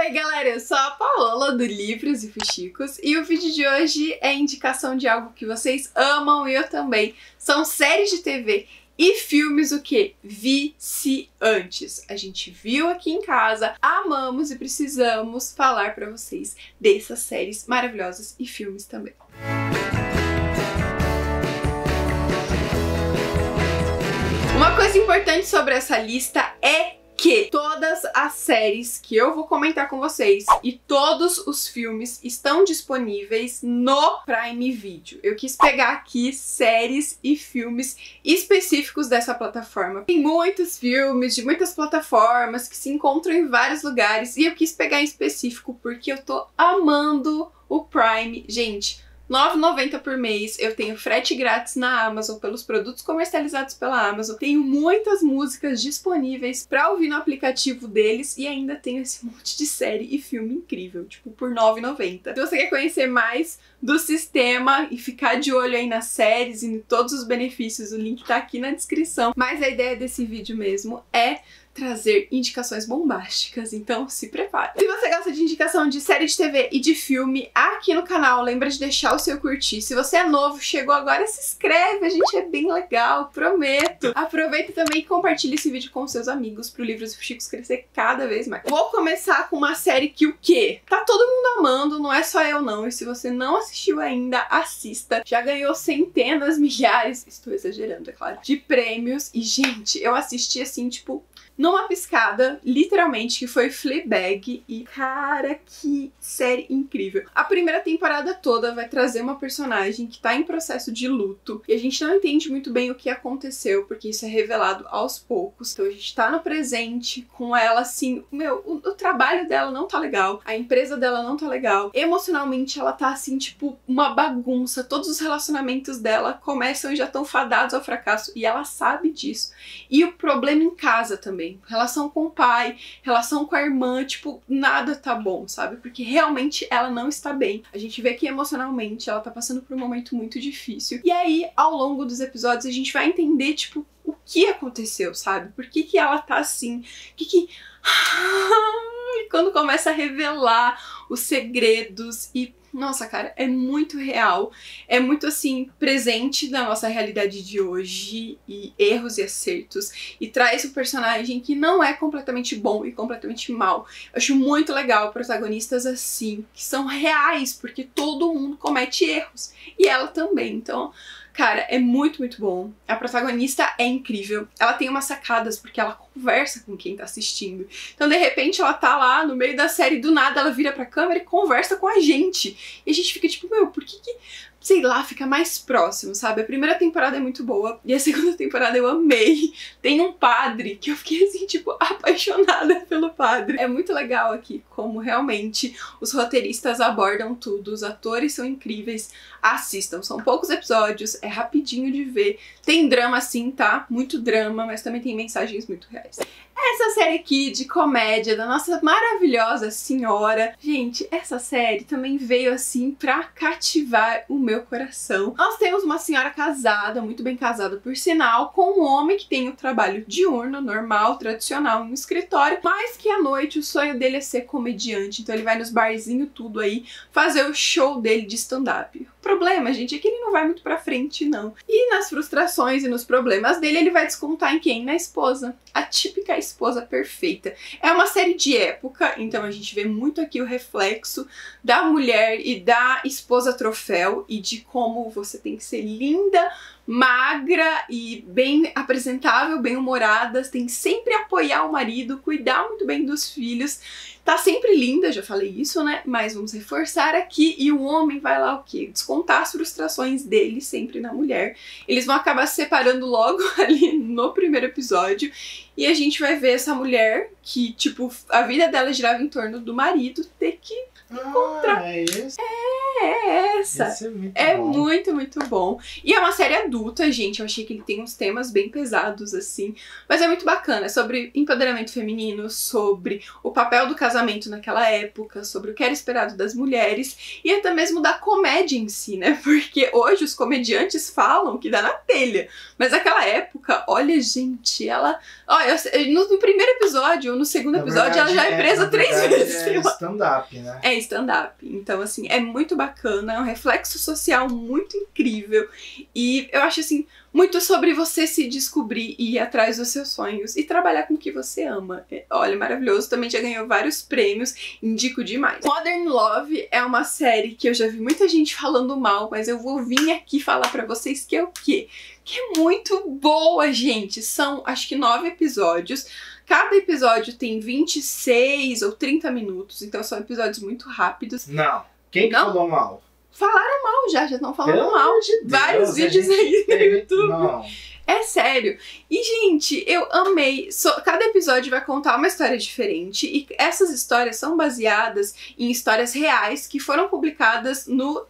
Oi galera, eu sou a Paola do Livros e Fuxicos e o vídeo de hoje é indicação de algo que vocês amam e eu também. São séries de TV e filmes o que? Viciantes. A gente viu aqui em casa, amamos e precisamos falar pra vocês dessas séries maravilhosas e filmes também. Uma coisa importante sobre essa lista é que todas as séries que eu vou comentar com vocês e todos os filmes estão disponíveis no Prime Video. Eu quis pegar aqui séries e filmes específicos dessa plataforma. Tem muitos filmes de muitas plataformas que se encontram em vários lugares e eu quis pegar em específico porque eu tô amando o Prime. Gente, R$ 9,90 por mês, eu tenho frete grátis na Amazon pelos produtos comercializados pela Amazon, tenho muitas músicas disponíveis pra ouvir no aplicativo deles e ainda tenho esse monte de série e filme incrível, tipo, por R$ 9,90. Se você quer conhecer mais do sistema e ficar de olho aí nas séries e em todos os benefícios, o link tá aqui na descrição. Mas a ideia desse vídeo mesmo é trazer indicações bombásticas, então se prepare. Se você gosta de indicação de série de TV e de filme aqui no canal, lembra de deixar o seu curtir. Se você é novo, chegou agora, se inscreve, a gente é bem legal, prometo. Aproveita também e compartilha esse vídeo com seus amigos pro Livros e Fuxicos crescer cada vez mais. Vou começar com uma série que o quê? Tá todo mundo amando, não é só eu não, e se você não assistiu ainda, assista. Já ganhou centenas, milhares, estou exagerando, é claro, de prêmios e, gente, eu assisti assim, tipo, numa piscada, literalmente, que foi Fleabag e, cara, que série incrível. A primeira temporada toda vai trazer uma personagem que tá em processo de luto e a gente não entende muito bem o que aconteceu, porque isso é revelado aos poucos. Então a gente tá no presente com ela, assim, o trabalho dela não tá legal, a empresa dela não tá legal, emocionalmente ela tá, assim, tipo, uma bagunça, todos os relacionamentos dela começam e já estão fadados ao fracasso e ela sabe disso. E o problema em casa também. Relação com o pai, relação com a irmã, tipo, nada tá bom, sabe? Porque realmente ela não está bem. A gente vê que emocionalmente ela tá passando por um momento muito difícil. E aí, ao longo dos episódios, a gente vai entender, tipo, o que aconteceu, sabe? Por que ela tá assim? E quando começa a revelar os segredos e... Nossa, cara, é muito real, é muito, assim, presente na nossa realidade de hoje, e erros e acertos, e traz o personagem que não é completamente bom e completamente mal. Eu acho muito legal protagonistas assim, que são reais, porque todo mundo comete erros, e ela também, então... Cara, é muito, muito bom. A protagonista é incrível. Ela tem umas sacadas porque ela conversa com quem tá assistindo. Então, de repente, ela tá lá no meio da série, do nada ela vira pra câmera e conversa com a gente. E a gente fica tipo, meu, por que sei lá, fica mais próximo, sabe? A primeira temporada é muito boa e a segunda temporada eu amei. Tem um padre que eu fiquei assim, tipo, apaixonada pelo padre. É muito legal aqui como realmente os roteiristas abordam tudo, os atores são incríveis. Assistam, são poucos episódios, é rapidinho de ver. Tem drama sim, tá? Muito drama, mas também tem mensagens muito reais. Essa série aqui de comédia da nossa maravilhosa senhora. Gente, essa série também veio assim pra cativar o meu coração. Nós temos uma senhora casada, muito bem casada por sinal, com um homem que tem o trabalho diurno, normal, tradicional, no escritório, mas que à noite o sonho dele é ser comediante. Então ele vai nos barzinhos tudo aí, fazer o show dele de stand-up. O problema, gente, é que ele não vai muito pra frente, não. E nas frustrações e nos problemas dele, ele vai descontar em quem? Na esposa. A típica esposa perfeita. É uma série de época, então a gente vê muito aqui o reflexo da mulher e da esposa troféu e de como você tem que ser linda, magra e bem apresentável, bem humorada, tem que sempre apoiar o marido, cuidar muito bem dos filhos, tá sempre linda, já falei isso, né? Mas vamos reforçar aqui, e o homem vai lá o quê? Descontar as frustrações dele sempre na mulher. Eles vão acabar se separando logo ali no primeiro episódio, e a gente vai ver essa mulher que, tipo, a vida dela girava em torno do marido ter que encontrar. É isso? É essa. Isso é muito é bom. muito, muito bom. E é uma série adulta, gente. Eu achei que ele tem uns temas bem pesados, assim. Mas é muito bacana. É sobre empoderamento feminino, sobre o papel do casamento naquela época, sobre o que era esperado das mulheres e até mesmo da comédia em si, né? Porque hoje os comediantes falam que dá na telha. Mas naquela época, olha, gente, ela... Olha, no primeiro episódio ou no segundo episódio, ela já é presa 3 vezes. É stand-up, né? É stand-up. Então, assim, é muito bacana, é um reflexo social muito incrível. E eu acho, assim, muito sobre você se descobrir e ir atrás dos seus sonhos e trabalhar com o que você ama. Olha, maravilhoso. Também já ganhou vários prêmios, indico demais. Modern Love é uma série que eu já vi muita gente falando mal, mas eu vou vir aqui falar pra vocês que é o quê? Que é muito boa, gente. São, acho que 9 episódios. Cada episódio tem 26 ou 30 minutos, então são episódios muito rápidos. Não. Quem que falou mal? Falaram mal já estão falando Pelo mal. amor de Deus, vários vídeos aí no YouTube. Não. É sério. E, gente, eu amei. Cada episódio vai contar uma história diferente e essas histórias são baseadas em histórias reais que foram publicadas no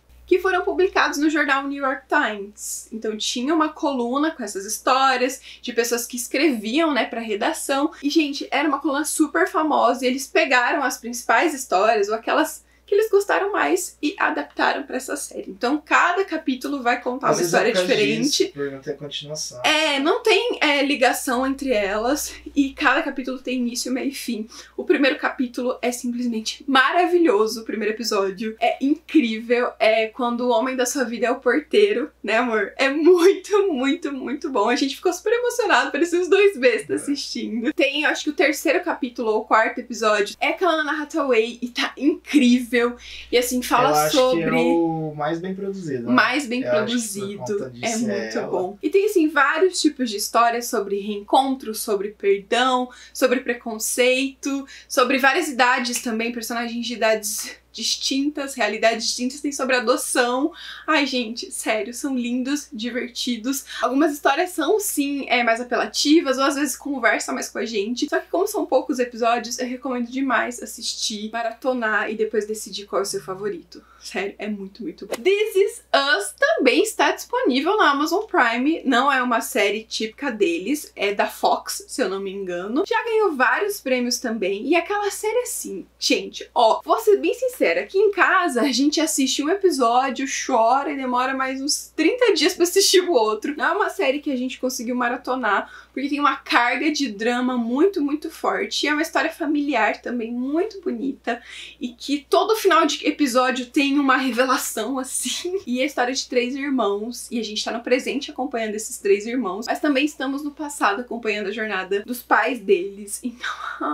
jornal New York Times. Então tinha uma coluna com essas histórias de pessoas que escreviam, né, pra redação. E, gente, era uma coluna super famosa e eles pegaram as principais histórias ou aquelas que eles gostaram mais e adaptaram pra essa série. Então cada capítulo vai contar uma história diferente. Por não ter continuação. Não tem ligação entre elas e cada capítulo tem início, meio e fim. O primeiro capítulo é simplesmente maravilhoso, o primeiro episódio é incrível, é quando o homem da sua vida é o porteiro, né, amor? É muito, muito, muito bom. A gente ficou super emocionado, parecia os dois bestas assistindo. Tem, acho que o terceiro capítulo ou o quarto episódio é com a Anna Hathaway e tá incrível. E assim, fala sobre... que é o mais bem produzido. Né? Mais bem produzido. É muito bom. E tem, assim, vários tipos de histórias sobre reencontro, sobre perdão, sobre preconceito, sobre várias idades também, personagens de idades distintas, realidades distintas, tem sobre adoção. Ai, gente, sério, são lindos, divertidos. Algumas histórias são, sim, mais apelativas, ou às vezes conversam mais com a gente. Só que como são poucos episódios, eu recomendo demais assistir, maratonar e depois decidir qual é o seu favorito. Sério, é muito, muito bom. This Is Us também está disponível na Amazon Prime. Não é uma série típica deles, é da Fox, se eu não me engano. Já ganhou vários prêmios também. E aquela série assim, gente, vou ser bem sincera, aqui em casa a gente assiste um episódio, chora e demora mais uns 30 dias pra assistir o outro. Não é uma série que a gente conseguiu maratonar, porque tem uma carga de drama muito, muito forte. E é uma história familiar também muito bonita. E que todo final de episódio tem uma revelação, assim. E é a história de 3 irmãos. E a gente tá no presente acompanhando esses 3 irmãos. Mas também estamos no passado acompanhando a jornada dos pais deles. Então,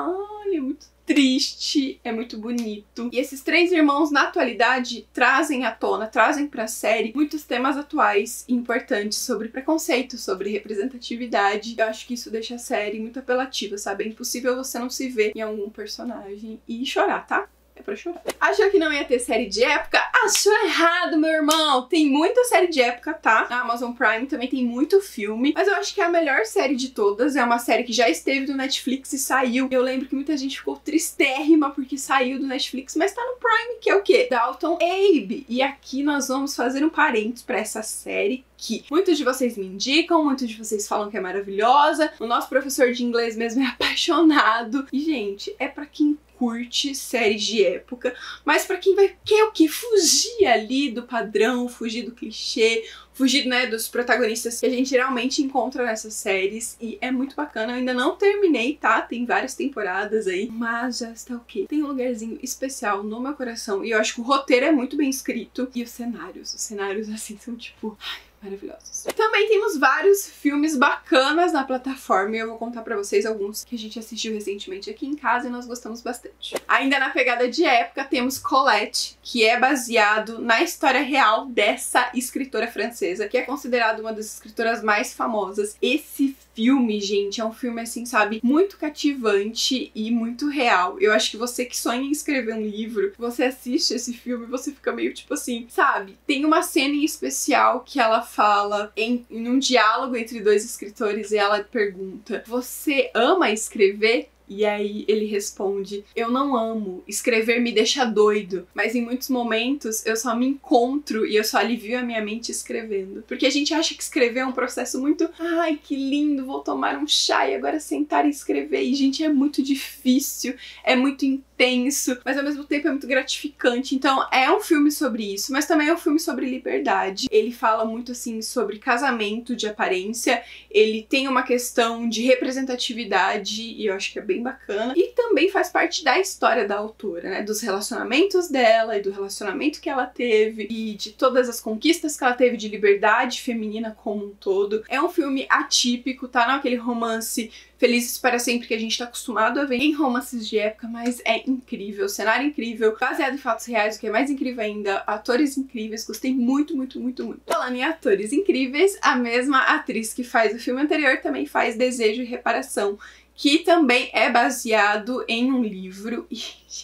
é muito triste, é muito bonito. E esses 3 irmãos, na atualidade, trazem à tona, trazem pra série muitos temas atuais e importantes sobre preconceito, sobre representatividade. Eu acho que isso deixa a série muito apelativa, sabe? É impossível você não se ver em algum personagem e chorar, tá? É pra chorar. Achou que não ia ter série de época? Achou errado, meu irmão! Tem muita série de época, tá? Na Amazon Prime também tem muito filme. Mas eu acho que é a melhor série de todas. É uma série que já esteve no Netflix e saiu. Eu lembro que muita gente ficou tristérrima porque saiu do Netflix, mas tá no Prime, que é o quê? Downton Abbey. E aqui nós vamos fazer um parênteses pra essa série que muitos de vocês me indicam, muitos de vocês falam que é maravilhosa. O nosso professor de inglês mesmo é apaixonado. E, gente, é pra quem curte séries de época, mas pra quem quer o quê? Fugir ali do padrão, fugir do clichê, fugir, né, dos protagonistas que a gente geralmente encontra nessas séries, e é muito bacana. Eu ainda não terminei, tá? Tem várias temporadas aí, mas já está o quê? Tem um lugarzinho especial no meu coração, e eu acho que o roteiro é muito bem escrito, e os cenários assim são tipo... maravilhosos. Também temos vários filmes bacanas na plataforma e eu vou contar pra vocês alguns que a gente assistiu recentemente aqui em casa e nós gostamos bastante. Ainda na pegada de época temos Colette, que é baseado na história real dessa escritora francesa, que é considerada uma das escritoras mais famosas. Esse filme, gente, é um filme assim, sabe, muito cativante e muito real. Eu acho que você que sonha em escrever um livro, você assiste esse filme e você fica meio tipo assim, sabe? Tem uma cena em especial que ela fala em um diálogo entre 2 escritores e ela pergunta: você ama escrever? E aí ele responde: eu não amo, escrever me deixa doido, mas em muitos momentos eu só me encontro e eu só alivio a minha mente escrevendo. Porque a gente acha que escrever é um processo muito, ai, que lindo, vou tomar um chá e agora sentar e escrever. E, gente, é muito difícil, é muito intenso, mas ao mesmo tempo é muito gratificante. Então é um filme sobre isso, mas também é um filme sobre liberdade. Ele fala muito, assim, sobre casamento de aparência, ele tem uma questão de representatividade e eu acho que é bem bacana. E também faz parte da história da autora, né? Dos relacionamentos dela e do relacionamento que ela teve e de todas as conquistas que ela teve de liberdade feminina como um todo. É um filme atípico, tá? Não é aquele romance Felizes para Sempre que a gente tá acostumado a ver em romances de época, mas é incrível, cenário incrível, baseado em fatos reais, o que é mais incrível ainda, atores incríveis, gostei muito, muito, muito, muito. Falando em atores incríveis, a mesma atriz que faz o filme anterior também faz Desejo e Reparação, que também é baseado em um livro. E,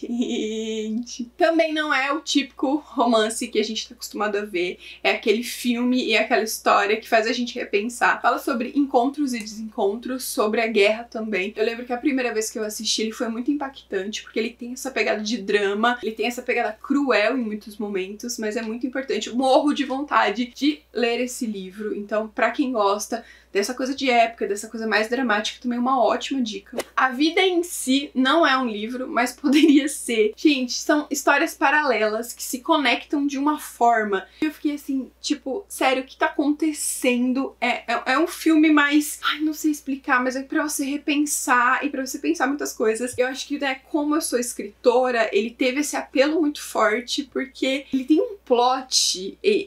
gente, também não é o típico romance que a gente tá acostumado a ver. É aquele filme e aquela história que faz a gente repensar. Fala sobre encontros e desencontros, sobre a guerra também. Eu lembro que a primeira vez que eu assisti ele foi muito impactante, porque ele tem essa pegada de drama, ele tem essa pegada cruel em muitos momentos, mas é muito importante. Eu morro de vontade de ler esse livro. Então, pra quem gosta dessa coisa de época, dessa coisa mais dramática, também é uma ótima dica. A Vida em Si não é um livro, mas poderia ser. Gente, são histórias paralelas que se conectam de uma forma. Eu fiquei assim, tipo, sério, o que tá acontecendo? É um filme mais... Ai, não sei explicar, mas é pra você repensar e pra você pensar muitas coisas. Eu acho que, né, como eu sou escritora, ele teve esse apelo muito forte, porque ele tem um plot e...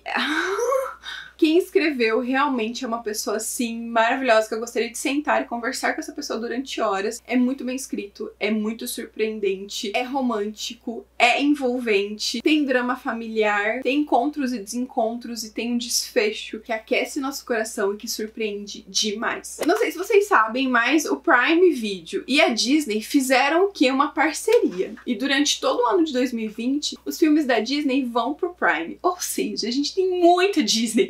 Quem escreveu realmente é uma pessoa, assim, maravilhosa, que eu gostaria de sentar e conversar com essa pessoa durante horas. É muito bem escrito, é muito surpreendente, é romântico, é envolvente, tem drama familiar, tem encontros e desencontros e tem um desfecho que aquece nosso coração e que surpreende demais. Não sei se vocês sabem, mas o Prime Video e a Disney fizeram o quê? Uma parceria. E durante todo o ano de 2020, os filmes da Disney vão pro Prime. Ou seja, a gente tem muita Disney,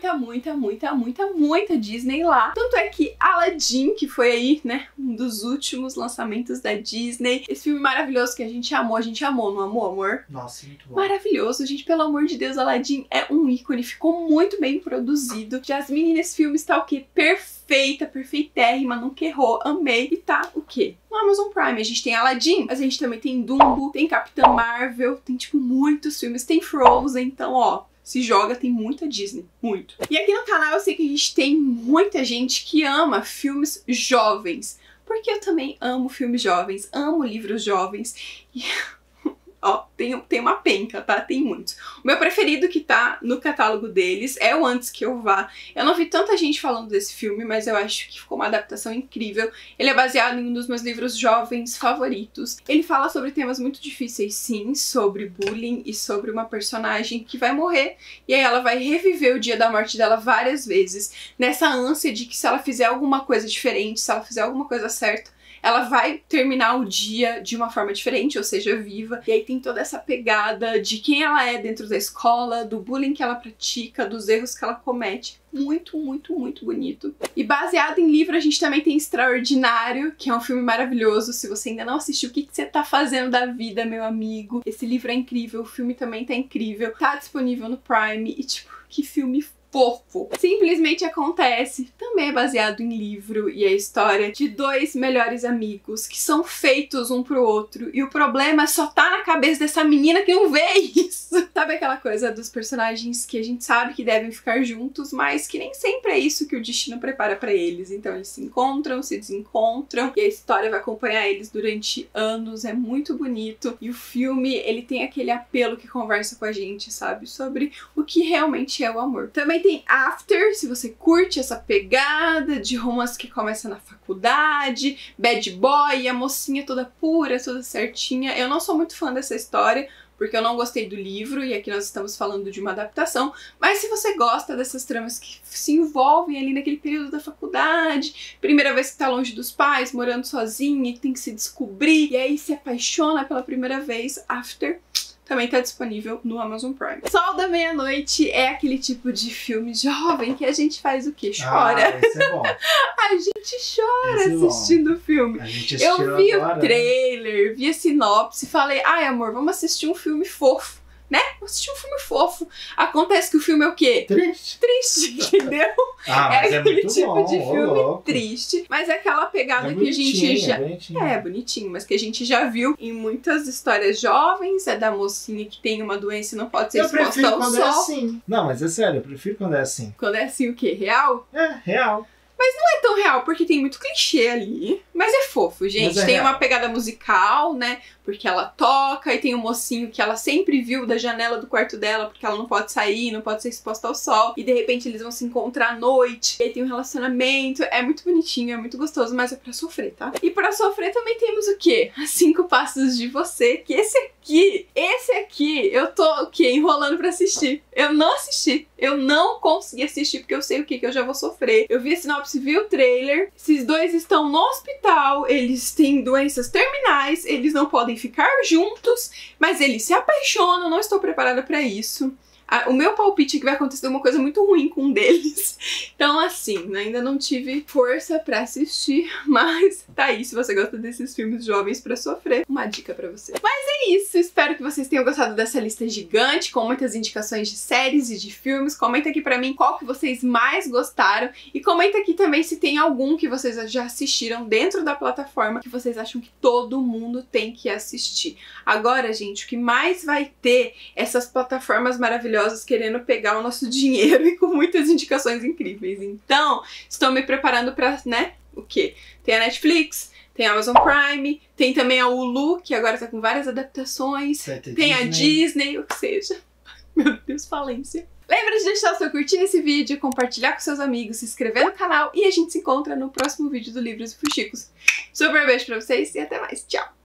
muita Disney lá. Tanto é que Aladdin, que foi aí, né, um dos últimos lançamentos da Disney, esse filme maravilhoso que a gente amou, não amou, amor? Nossa, muito bom. Maravilhoso, gente, pelo amor de Deus, Aladdin é um ícone, ficou muito bem produzido. Jasmine nesse filme está o quê? Perfeita, perfeitérrima, nunca errou, amei. E tá o quê? No Amazon Prime a gente tem Aladdin, mas a gente também tem Dumbo, tem Capitã Marvel, tem tipo muitos filmes, tem Frozen, então ó, se joga, tem muita Disney, muito. E aqui no canal eu sei que a gente tem muita gente que ama filmes jovens, porque eu também amo filmes jovens, amo livros jovens e... Ó, tem uma penca, tá? Tem muitos. O meu preferido que tá no catálogo deles é o Antes Que Eu Vá. Eu não vi tanta gente falando desse filme, mas eu acho que ficou uma adaptação incrível. Ele é baseado em um dos meus livros jovens favoritos. Ele fala sobre temas muito difíceis, sim, sobre bullying e sobre uma personagem que vai morrer. E aí ela vai reviver o dia da morte dela várias vezes, nessa ânsia de que se ela fizer alguma coisa diferente, se ela fizer alguma coisa certa, ela vai terminar o dia de uma forma diferente, ou seja, viva. E aí tem toda essa pegada de quem ela é dentro da escola, do bullying que ela pratica, dos erros que ela comete. Muito bonito. E baseado em livro, a gente também tem Extraordinário, que é um filme maravilhoso. Se você ainda não assistiu, o que você tá fazendo da vida, meu amigo? Esse livro é incrível, o filme também tá incrível. Tá disponível no Prime e, tipo, que filme fofo. Simplesmente Acontece também é baseado em livro e é a história de dois melhores amigos que são feitos um pro outro e o problema só tá na cabeça dessa menina que não vê isso. Sabe aquela coisa dos personagens que a gente sabe que devem ficar juntos, mas que nem sempre é isso que o destino prepara pra eles. Então eles se encontram, se desencontram e a história vai acompanhar eles durante anos. É muito bonito e o filme, ele tem aquele apelo que conversa com a gente, sabe? Sobre o que realmente é o amor. Também tem After, se você curte essa pegada de romance que começa na faculdade, bad boy, e a mocinha toda pura, toda certinha. Eu não sou muito fã dessa história, porque eu não gostei do livro, e aqui nós estamos falando de uma adaptação, mas se você gosta dessas tramas que se envolvem ali naquele período da faculdade, primeira vez que tá longe dos pais, morando sozinha, e tem que se descobrir, e aí se apaixona pela primeira vez, After também tá disponível no Amazon Prime. Sol da Meia-Noite é aquele tipo de filme jovem que a gente faz o quê? Chora. Ah, esse é bom. A gente chora assistindo o filme. A gente assistiu Eu vi agora, o trailer, vi a sinopse, falei, ai amor, vamos assistir um filme fofo, né? Vamos assistir um filme fofo. Acontece que o filme é o quê? Triste. Triste, entendeu? Ah, mas é aquele muito tipo bom, de filme louco. triste, mas é aquela pegada É que a gente já... bonitinho. É, bonitinho, mas que a gente já viu em muitas histórias jovens, é da mocinha que tem uma doença e não pode ser Eu exposta prefiro ao quando sol. é assim. Não, mas é sério, eu prefiro quando é assim. Quando é assim, o quê? Real? É, real. Não é tão real, porque tem muito clichê ali. Mas é fofo, gente. Mas é tem real. uma pegada musical, né? Porque ela toca, e tem um mocinho que ela sempre viu da janela do quarto dela, porque ela não pode sair, não pode ser exposta ao sol. E de repente eles vão se encontrar à noite. E aí tem um relacionamento. É muito bonitinho, é muito gostoso, mas é pra sofrer, tá? E pra sofrer também temos o quê? As 5 Passos de Você, que esse aqui, eu tô o quê? Enrolando pra assistir. Eu não assisti. Eu não consegui assistir, porque eu sei o que eu já vou sofrer. Eu vi a sinopse, vi o trailer. Esses dois estão no hospital, eles têm doenças terminais, eles não podem ficar juntos, mas eles se apaixonam, não estou preparada pra isso. O meu palpite é que vai acontecer uma coisa muito ruim com um deles. Então, assim, ainda não tive força pra assistir, mas tá aí, se você gosta desses filmes jovens pra sofrer, uma dica pra você. Mas é isso, espero que vocês tenham gostado dessa lista gigante, com muitas indicações de séries e de filmes. Comenta aqui pra mim qual que vocês mais gostaram, e comenta aqui também se tem algum que vocês já assistiram dentro da plataforma que vocês acham que todo mundo tem que assistir. Agora, gente, o que mais vai ter essas plataformas maravilhosas querendo pegar o nosso dinheiro e com muitas indicações incríveis. Então, estou me preparando pra, né, o quê? Tem a Netflix, tem a Amazon Prime, tem também a Hulu, que agora tá com várias adaptações, tem a Disney, ou seja, meu Deus, falência. Lembra de deixar o seu curtir nesse vídeo, compartilhar com seus amigos, se inscrever no canal e a gente se encontra no próximo vídeo do Livros e Fuxicos. Super beijo pra vocês e até mais. Tchau!